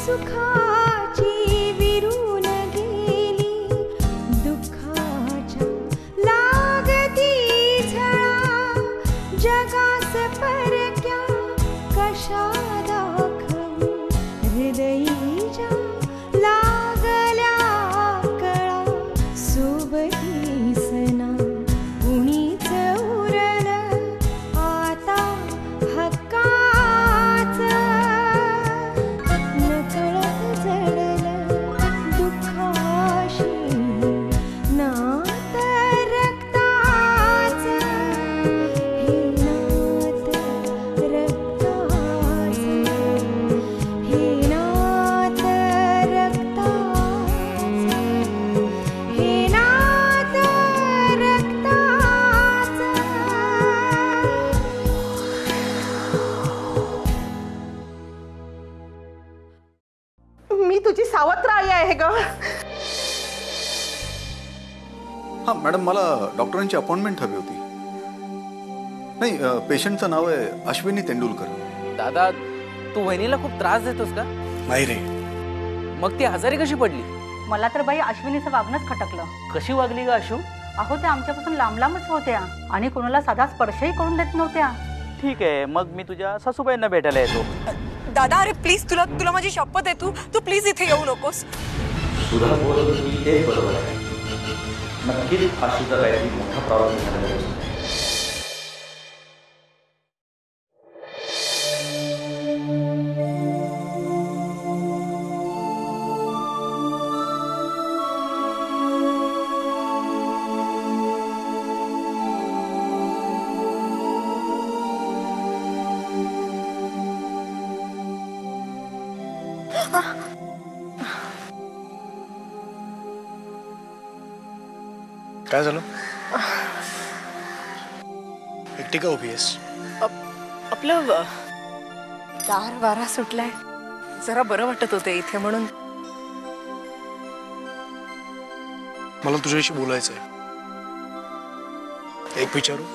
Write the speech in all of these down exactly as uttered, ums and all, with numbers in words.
सुखाची विरून गेली दुःखाच्या लागती झळा जगास परक्या कशा दाखवू हृदयीच्या लागल्या कळा सोबती सना कुणीच उरल आता हक्काच नकळत जडल दुःखाशी नात रक्ताच हे नात रक्ताच हे नात रक्ताच हे नात रक्ताच मी तुझी सावत्र आई आहे ग. हा मॅडम, मला डॉक्टरांची अपॉइंटमेंट हवी होती. नाही, पेशंटचं नाव आहे अश्विनी तेंडुलकर. दादा, तू वहिनीला खूप त्रास देतोस का? नाही रे. मग ती आजारी कशी पडली? मला तर बाई अश्विनीचं वागणंच खटकलं. कशी वागली ग अशू? अहो त्या आमच्यापासून लांब लांबच होत्या आणि कोणाला साधा स्पर्शही करून देत नव्हत्या. ठीक आहे, मग मी तुझ्या सासूबाईंना भेटायला येतो. दादा, अरे प्लीज, तुला तुला माझी शपथ आहे, तू तू प्लीज इथे येऊ नकोस. सुधा बोलत होती तेच बरोबर आहे. नक्कीच आशूचा काहीतरी मोठा प्रॉब्लेम झालेला आहे. काय झालं? एकटी का उभी आहेस? आपलं गार वारा सुटलाय, जरा बरं वाटत होते इथे म्हणून. मला तुझ्याशी बोलायचंय. एक विचारू?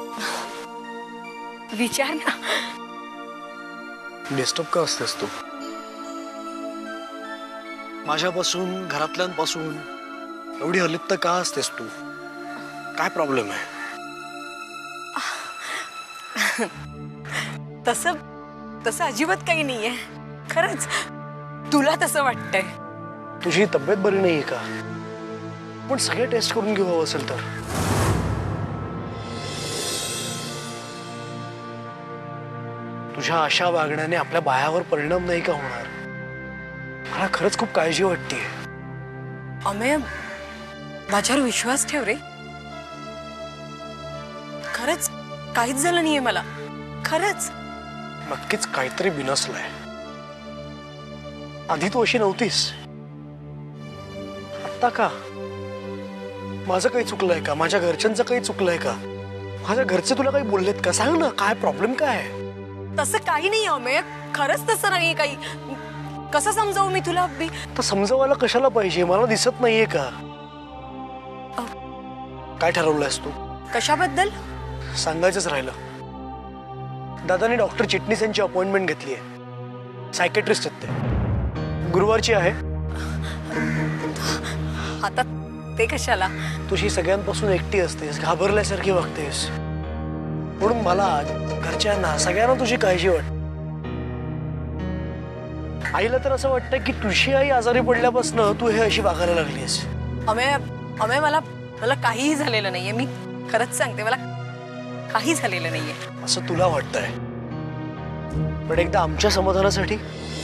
विचार ना. डिस्टर्ब का असतेस तू? माझ्यापासून, घरातल्यांपासून एवढी अलिप्त का असतेस तू? काय प्रॉब्लेम आहे? तसं तसं अजिबात काही नाहीये. खरंच तुला तसं वाटतंय? तुझी तब्येत बरी नाहीये का? पण सगळे टेस्ट करून घेऊ हवं असेल तर. तुझ्या अशा वागण्याने आपल्या बायावर परिणाम नाही का होणार? मला खरंच खूप काळजी वाटतेय. अमेय, माझ्यावर विश्वास ठेव रे. खरंच काहीच झालं नाहीये मला. खरंच. नक्कीच काहीतरी बिनसलंय. आधी तू अशी नव्हतीस. आता का? माझं काही चुकलंय का? माझ्या घरच्यांचं काही चुकलंय का? माझ्या घरचे तुला काही बोललेत का? सांग ना, काय प्रॉब्लेम काय आहे? तसं काही नाही अमेय, खरंच तसं नाहीये काही. कसं समजावू मी तुला? अगदी तर समजावायला कशाला पाहिजे? मला दिसत नाहीये का? काय ठरवलंयस तू? कशाबद्दल? सांगायचंच राहिलं. दादाने डॉक्टर चिटणीस यांची अपॉइंटमेंट घेतली आहे. सायकेट्रिस्ट आहेत ते. गुरुवारची आहे. आता ते कशाला? तुझी सगळ्यांपासून एकटी असतेस, घाबरल्यासारखी वागतेस, म्हणून मला घरच्यांना सगळ्यांना तुझी काळजी वाटते. आईला तर असं वाटतं की तुझी आई आजारी पडल्यापासून तू हे अशी वागायला लागलीस. अमेय, अमेय मला मला काहीही झालेलं नाहीये. मी खरंच सांगते, मला काही झालेलं नाहीये. असं तुला वाटतंय, पण एकदा आमच्या समाधानासाठी,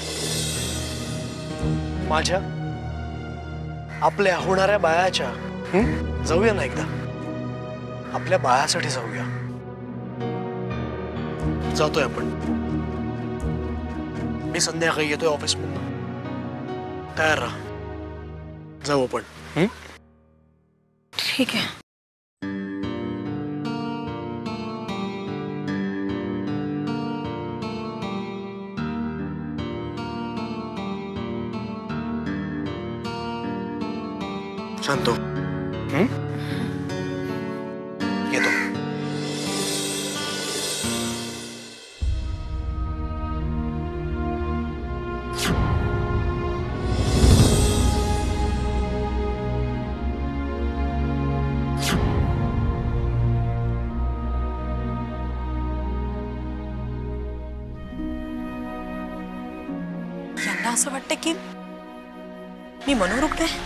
माझ्या, आपल्या होणाऱ्या बाळाच्या जाऊया ना एकदा. आपल्या बाळासाठी जाऊया. जातोय आपण. मी संध्याकाळी येतोय ऑफिसमधून. तयार राहा. जाऊ आपण. ठीक आहे. शांतो. येतो. मला असं वाटतं की मी मनोरुग्ण आहे.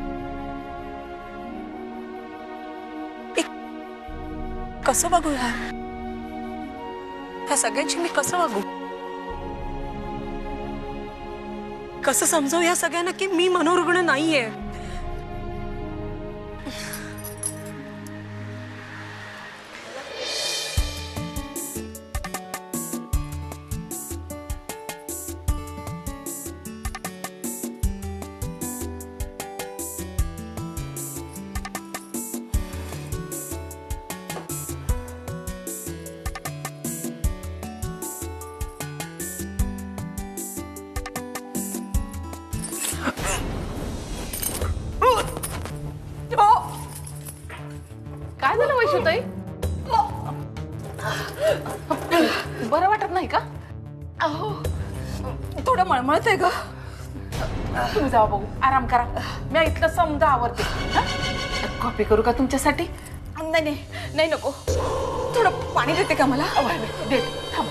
एक कसं वागू ह्या ह्या सगळ्यांची मी कसं वागू? कसं समजावू ह्या सगळ्यांना की मी मनोरुग्ण नाहीये? काय झालं वैशूताई? बरं वाटत नाही का? अहो थोडं मळमळत आहे ग. तुम्ही जावा बघू, आराम करा. मी इथलं समजा आवरते. कॉफी करू का तुमच्यासाठी? नाही नाही नाही नको. थोडं पाणी देते का मला? दे थांब.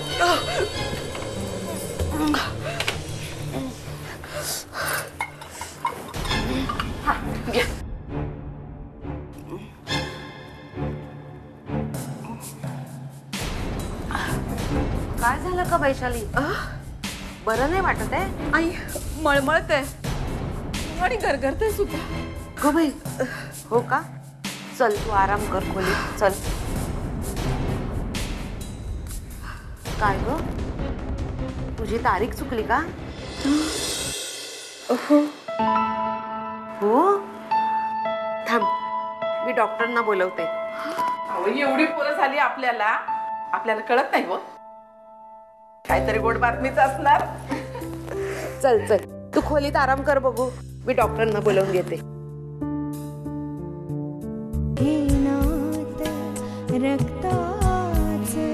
हा, घे. काय झालं का वैशाली? बरं नाही वाटत आहे? आई मळमळत आहे आणि गरगरते सुद्धा. गो बाई, हो का? चल तू आराम कर खोलीत. चल. काय ग, तुझी तारीख चुकली का? हो. थांब, मी डॉक्टरना बोलवते. अहो, एवढी पोरं झाली आपल्याला, आपल्याला कळत नाही हो. काहीतरी गोड बातमीच असणार. चल चल, तू खोलीत आराम कर बघू. मी डॉक्टरांना बोलवून घेते. हे नातं रक्ताचं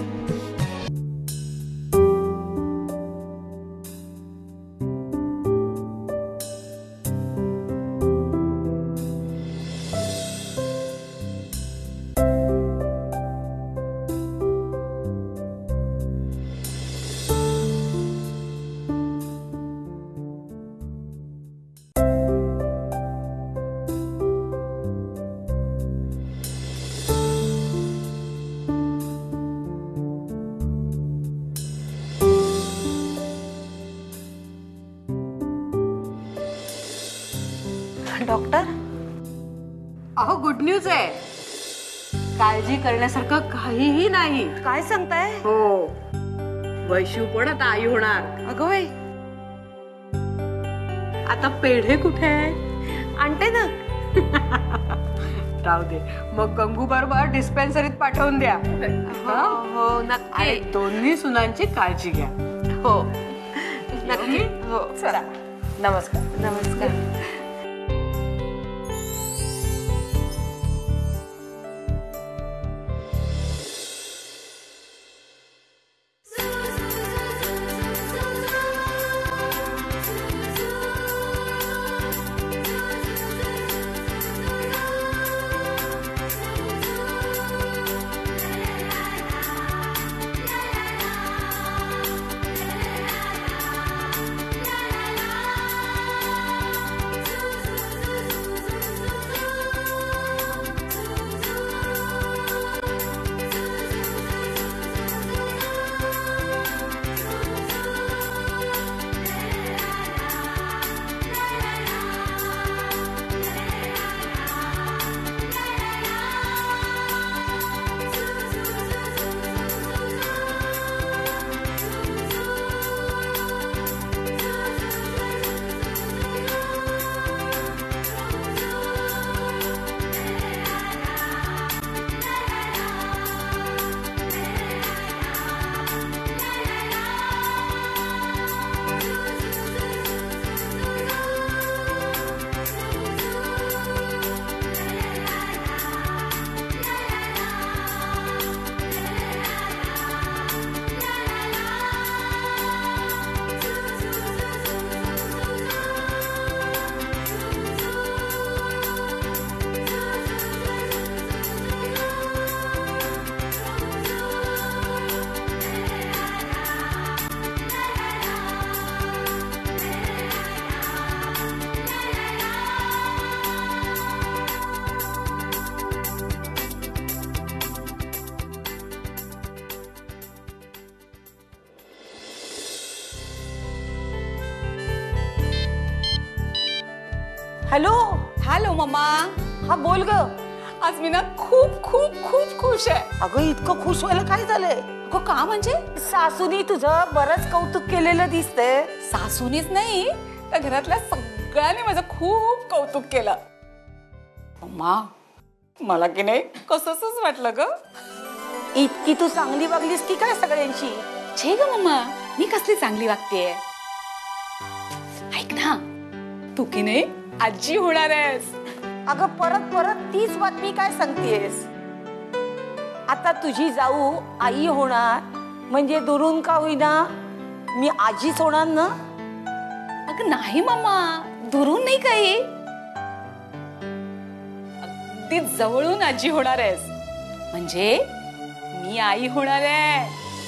डॉक्टर, अहो गुड न्यूज आहे. काळजी करण्यासारखं काहीही नाही. काय सांगताय? हो, वैशू पण आता आई होणार. अगं बाई, आता पेढे कुठे आहे? आणते ना. राहू दे, मग गंगू बरोबर डिस्पेन्सरीत पाठवून द्या. हो नक्की. दोन्ही सुनांची काळजी घ्या. हो नक्की. हो चला. नमस्कार. नमस्कार. Hello hello mamma. हा बोल ग. आज मी ना खूप खूप खूप खुश आहे. अगं इतकं खुश व्हायला काय झालंय? अगं का म्हणजे? सासूनी तुझं बरंच कौतुक केलेलं दिसतंय. सासूनीच नाही तर घरातल्या सगळ्यांनी माझं खूप कौतुक केलं. मम्मा मला की नाही कसंच वाटलं ग. इतकी तू चांगली वागलीस की काय सगळ्यांची? छे ग मम्मा, मी कसली चांगली वागतेय. ऐक ना, तू की नाही आजी होणार आहेस. अगं परत परत तीच बातमी काय सांगतेस? आता तुझी जाऊ आई होणार म्हणजे दुरून का होईना मी आजीच होणार ना. अगं नाही मम्मा, दुरून नाही काही, अगदी जवळून आजी होणार आहेस. म्हणजे मी आई होणार आहे.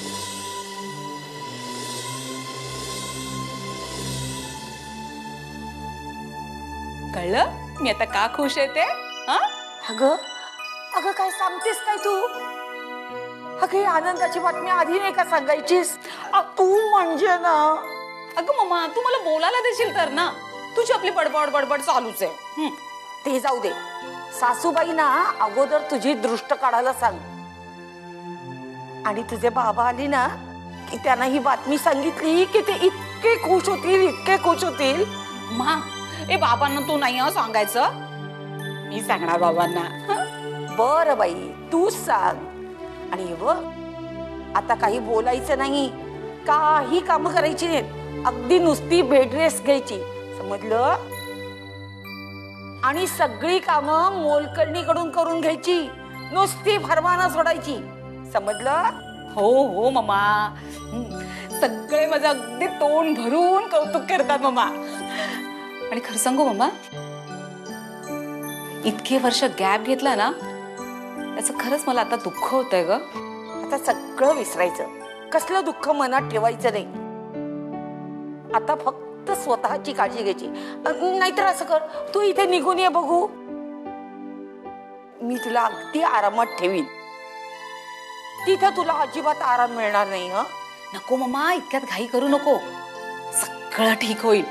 कळलं मी आता का खुश आहे ते? अगं अगं काय सांगतेस काय तू? अगं ही आनंदाची बातमी आधी नाही का सांगायचीस? तू म्हणजे ना. अगं मम्मा तू मला बोलायला देशील तर ना. तुझी आपली बडबड बडबड चालूच आहे. ते जाऊ दे. सासूबाई ना अगोदर तुझी दृष्ट काढायला सांग. आणि तुझे बाबा आली ना की त्यांना ही बातमी सांगितली की ते इतके खुश होतील इतके खुश होतील. मा ए बाबांना तू नाही हा सांगायचं. मी सांगणार बाबांना. बरं बाई तूच सांग. आणि हे बघ आता काही बोलायचं नाही, काही काम करायची नाहीत. अगदी नुसती बेड रेस्ट घ्यायची, समजलं? आणि सगळी कामं मोलकरणीकडून करून घ्यायची, नुसती फरमानं सोडायची, समजलं? हो हो मम्मा. सगळे माझं अगदी तोंड भरून कौतुक करतात मम्मा. आणि खरं सांगू मम्मा, इतके वर्ष गॅप घेतला ना त्याचं खरंच मला आता दुःख होतंय ग. आता सगळं विसरायचं, कसलं दुःख मनात ठेवायचं नाही. आता फक्त स्वतःची काळजी घ्यायची. नाहीतर असं कर, तू इथे निघून ये बघू, मी तुला अगदी आरामात ठेवीन. तिथं तुला अजिबात आराम मिळणार नाही. हं नको मम्मा, इतक्यात घाई करू नको, सगळं ठीक होईल.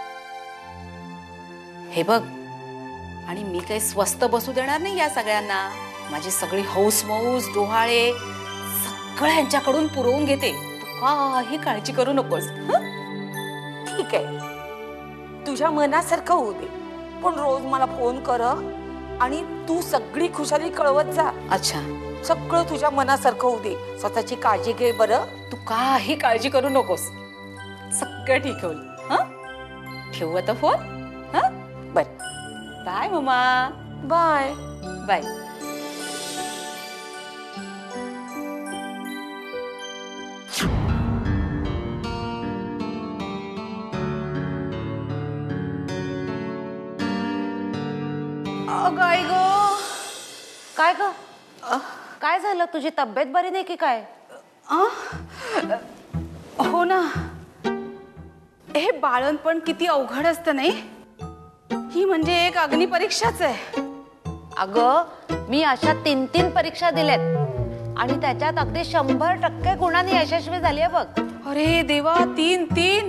हे बघ, आणि मी काही स्वस्त बसू देणार नाही या सगळ्यांना. माझी सगळी हौस मौस डोहाळे सगळं यांच्याकडून पुरवून घेते. तू काही काळजी करू नकोस. ठीक आहे, तुझ्या मनासारखं होऊ दे, पण रोज मला फोन कर आणि तू सगळी खुशाली कळवत जा. अच्छा, सगळं तुझ्या मनासारखं होऊ दे. स्वतःची काळजी घे बरं. तू काही काळजी करू नकोस, सगळं ठीक होईल. हं ठेवू आता फोन. हं बर, बाय मम्मा. Bye bye. अगं आई गो. काय ग, काय झालं? तुझी तब्येत बरी नाही की काय? हो ना, हे बाळणपण किती अवघड असतं नाही. ही म्हणजे एक अग्नी परीक्षाच आहे. अगं मी अशा तीन तीन परीक्षा दिल्यात आणि त्याच्यात अगदी शंभर टक्के गुणांनी यशस्वी झाली आहे बघ. अरे देवा, तीन तीन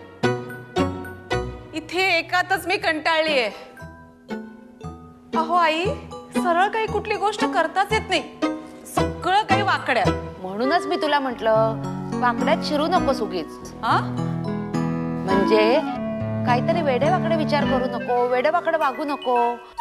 इथे एकातच मी कंटाळली आहे. अहो आई, सरळ काही कुठली गोष्ट करताच येत नाही, सगळं काही वाकड्या. म्हणूनच मी तुला म्हटलं वाकड्यात शिरू नकोस उगीच. हा म्हणजे काहीतरी वेडेवाकडे विचार करू नको, वेडेवाकडे वागू नको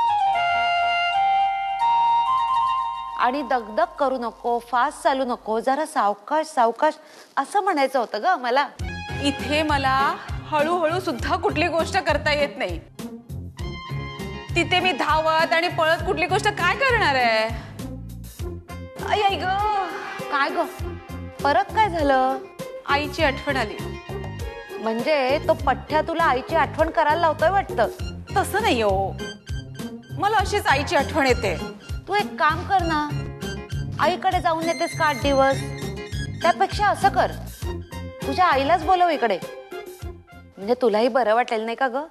आणि दगदग करू नको, फास्ट चालू नको, जरा सावकाश सावकाश असं म्हणायचं होतं ग मला. इथे मला हळूहळू सुद्धा कुठली गोष्ट करता येत नाही. तिथे मी धावत आणि पळत कुठली गोष्ट काय करणार आहे? आई आई ग. काय ग, परत काय झालं? आईची आठवण आली. म्हणजे तो पठ्ठ्या तुला आईची आठवण करायला लावतोय वाटतं. तसं नाही हो, मला अशीच आईची आठवण येते. तू एक काम कर ना, आईकडे जाऊन येतेस का आठ दिवस? त्यापेक्षा असं कर, तुझ्या आईलाच बोलव इकडे, म्हणजे तुलाही बरं वाटेल नाही का ग?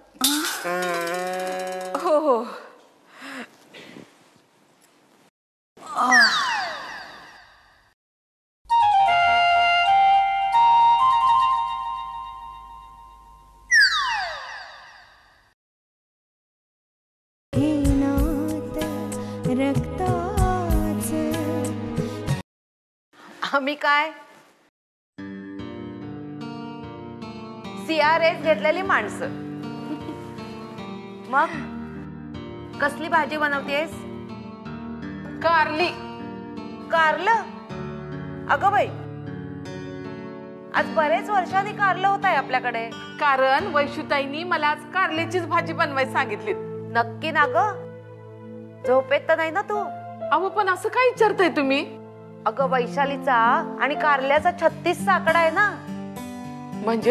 हो हो. आम्ही काय सी आर एस घेतलेली माणसं. मग कसली भाजी बनवतेस? कारली. कारलं? अगं बाई, आज बरेच वर्षांनी कारलं होत आहे आपल्याकडे. कारण वैशुताईनी मला आज कारल्याचीच भाजी बनवायला सांगितली. नक्की ना ग? झोपेत तर नाही ना तू? अहो पण असं काय विचारताय तुम्ही? अगं वैशालीचा आणि कारल्याचा छत्तीस आकडा आहे ना. म्हणजे?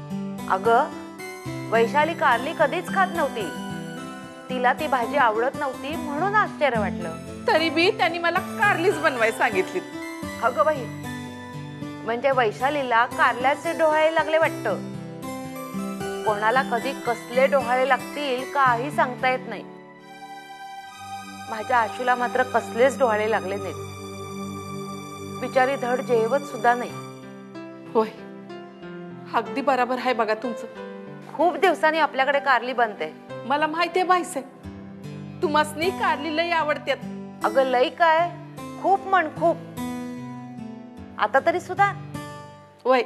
अगं वैशाली कारली कधीच खात नव्हती. तिला ती भाजी आवडत नव्हती म्हणून आश्चर्य वाटलं. तरी बी त्यांनी मला कारलीच बनवायला सांगितली. अगं बाई, म्हणजे वैशालीला कारल्याचे डोहाळे लागले वाटतं. कोणाला कधी कसले डोहाळे लागतील काही सांगता येत नाही. माझ्या आशूला मात्र कसलेच डोहाळे लागले नाहीत. बिचारी धड जेवत सुद्धा नाही. होय, अगदी बरोबर आहे बघा तुमचं. खूप दिवसांनी आपल्याकडे कारली बनते. मला माहितीये बाईसे, तुम्हासनी कारली लई आवडतात. अगं लई काय, खूप म्हण खूप. आता तरी सुद्धा. वय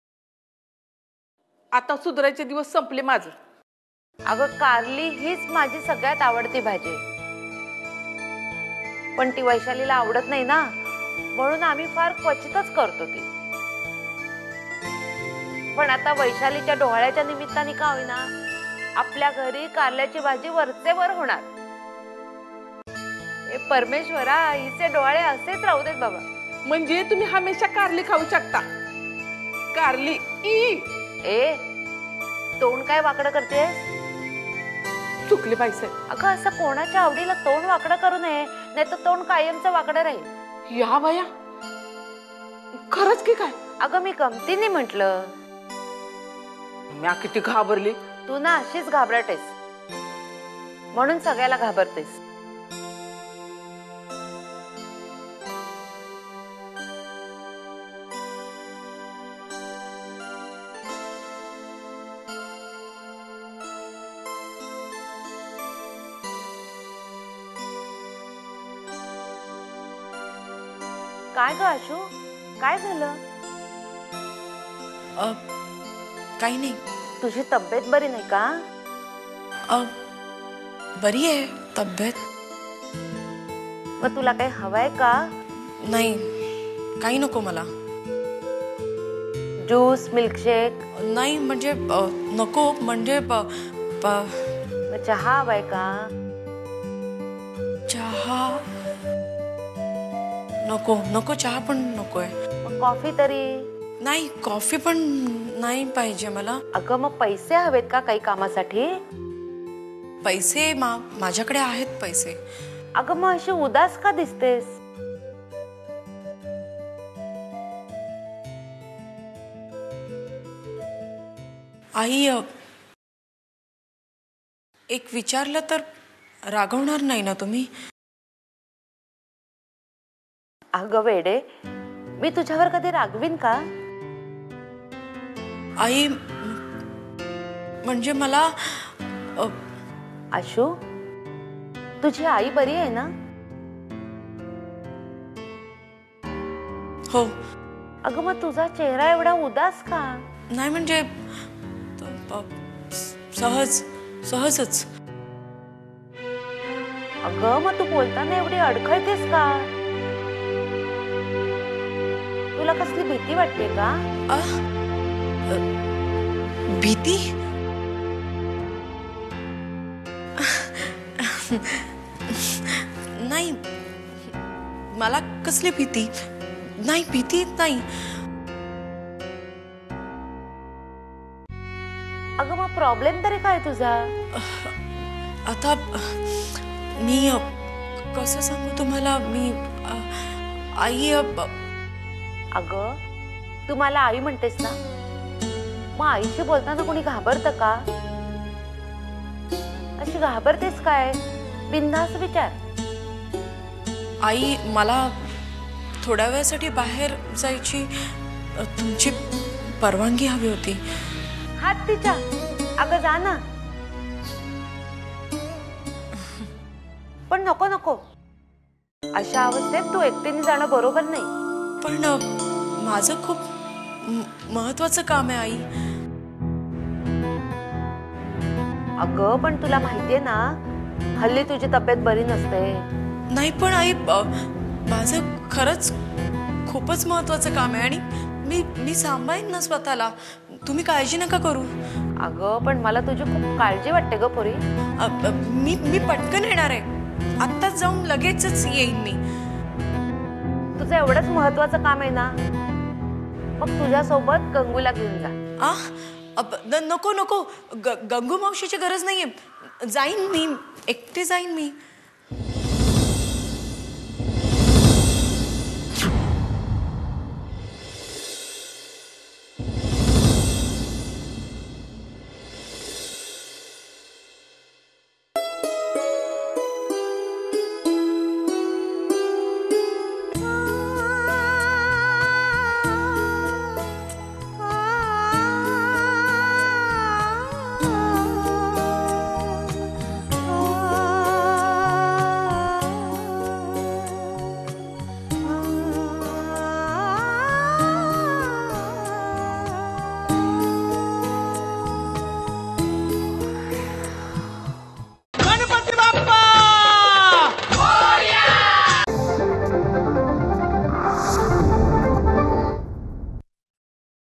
आता सुधारायचे दिवस संपले माझं. अगं कारली हीच माझी सगळ्यात आवडती भाजी. पण ती वैशालीला आवडत नाही ना, म्हणून आम्ही फार क्वचितच करतो ती. पण आता वैशालीच्या डोहाळ्याच्या निमित्ताने का होईना आपल्या घरी कारल्याची भाजी वरचे वर होणार. हे परमेश्वरा, हिचे डोहाळे असेच राहू देत बाबा. म्हणजे तुम्ही हमेशा कारली खाऊ शकता. कारली ई. ए तोंड काय वाकडं करतेस? चुकले बाईसे. अगं असं कोणाच्या आवडीला तोंड वाकडं करू नये, नाही तर तोंड कायमचं वाकडं राहील. या बाया, खरंच की काय? अगं मी गमतीने म्हटलं. म्या किती घाबरली. तू ना अशीच घाबरटेस, म्हणून सगळ्याला घाबरतेस. काय ग आशू, काय झालं? काही नाही. तुझी तब्येत बरी नाही का? बरी आहे तब्येत. मग तुला काही हवंय का? नाही, काही नको मला. Juice, milkshake? नाही म्हणजे नको, म्हणजे चहा हवाय का? चहा नको. नको चहा पण नकोय. मग कॉफी तरी? नाही, कॉफी पण नाही पाहिजे मला. अगं मग पैसे हवेत का काही कामासाठी? पैसे मा माझ्याकडे आहेत पैसे. अगं मग अशी उदास का दिसतेस? आई, एक विचारलं तर रागवणार नाही ना तुम्ही? अगं वेडे, मी तुझ्यावर कधी रागवीन का? आई, म्हणजे मला आशू, तुझी आई बरी आहे ना? हो. अगं मग तुझा चेहरा एवढा उदास का? नाही म्हणजे सहज सहजच. अगं मग तू बोलताना एवढी अडखळतेस का? तुला कसली भीती वाटते का? भीती? नाही, मला कसली भीती नाही. भीती नाही. अगं मग प्रॉब्लेम तरी काय तुझा? आता मी कसं सांगू तुम्हाला? मी आई, अगं तू मला आई म्हणतेस ना, मग आईशी बोलताना कोणी घाबरतं का? अशी घाबरतेस काय? बिनधास्त विचार. आई, मला थोड्या वेळासाठी बाहेर जायची तुमची परवानगी हवी होती. हात तिच्या. अगं जा ना. पण नको नको, अशा अवस्थेत तू एकटीने जाणं बरोबर नाही. पण अ, माझं खूप म- महत्वाचं काम आहे आई. अगं पण तुला माहितीये ना हल्ली तुझी तब्येत बरी नसते. नाही पण आई अ, माझं खरंच खूपच महत्वाचं काम आहे आणि मी मी सांभाळीन ना स्वतःला. तुम्ही काळजी नका करू. अगं पण मला तुझी खूप काळजी वाटते ग पोरी. अ, अ, मी मी पटकन येणार आहे. आत्ताच जाऊन लगेचच येईन मी. तुझं एवढंच महत्वाचं काम आहे ना मग तुझ्यासोबत गंगूला घेऊन जा. आ अब- न- नको नको ग- गंगू मावशीची गरज नाहीये. जाईन मी एकटी जाईन मी.